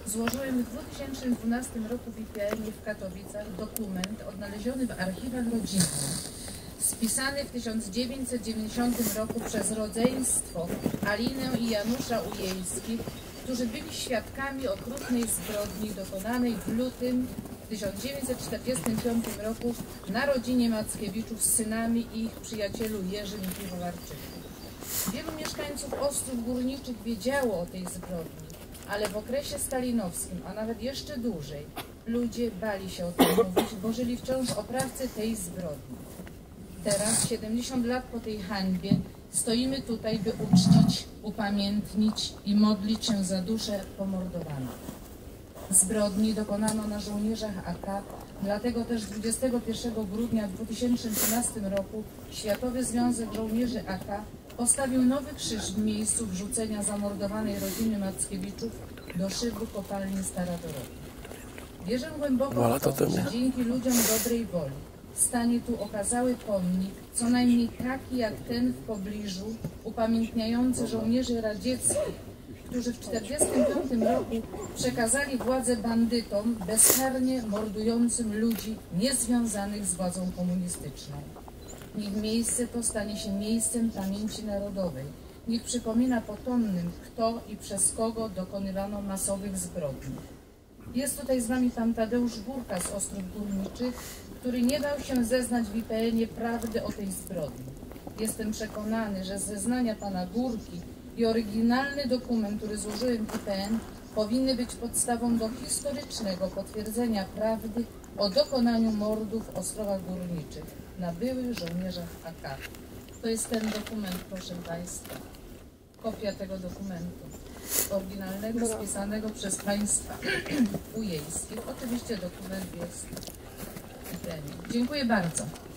złożyłem w 2012 roku w IPN-ie w Katowicach dokument odnaleziony w archiwach rodzinnych, spisany w 1990 roku przez rodzeństwo Alinę i Janusza Ujejskich, którzy byli świadkami okrutnej zbrodni dokonanej w lutym 1945 roku na rodzinie Mackiewiczów z synami i ich przyjacielu Jerzym i Piwowarczykiem. Wielu mieszkańców Ostrów Górniczych wiedziało o tej zbrodni, ale w okresie stalinowskim, a nawet jeszcze dłużej, ludzie bali się o tym mówić, bo żyli wciąż oprawcy tej zbrodni. Teraz, 70 lat po tej hańbie, stoimy tutaj, by uczcić, upamiętnić i modlić się za dusze pomordowanych. Zbrodni dokonano na żołnierzach AK, dlatego też 21 grudnia 2013 roku Światowy Związek Żołnierzy AK postawił nowy krzyż w miejscu wrzucenia zamordowanej rodziny Mackiewiczów do szybu kopalni Stara Dorota. Wierzę głęboko w to, że dzięki ludziom dobrej woli stanie tu okazały pomnik, co najmniej taki jak ten w pobliżu, upamiętniający żołnierzy radzieckich, którzy w 1945 roku przekazali władzę bandytom bezkarnie mordującym ludzi niezwiązanych z władzą komunistyczną. Niech miejsce to stanie się miejscem pamięci narodowej. Niech przypomina potomnym, kto i przez kogo dokonywano masowych zbrodni. Jest tutaj z nami pan Tadeusz Górka z Ostrów Górniczych, który nie dał się zeznać w IPN-ie prawdy o tej zbrodni. Jestem przekonany, że zeznania pana Górki i oryginalny dokument, który złożyłem w IPN, powinny być podstawą do historycznego potwierdzenia prawdy o dokonaniu mordów w Ostrowach Górniczych na byłych żołnierzach AK. To jest ten dokument, proszę państwa. Kopia tego dokumentu, oryginalnego, spisanego przez państwa Ujejskich. Oczywiście dokument jest w IPN-ie. Dziękuję bardzo.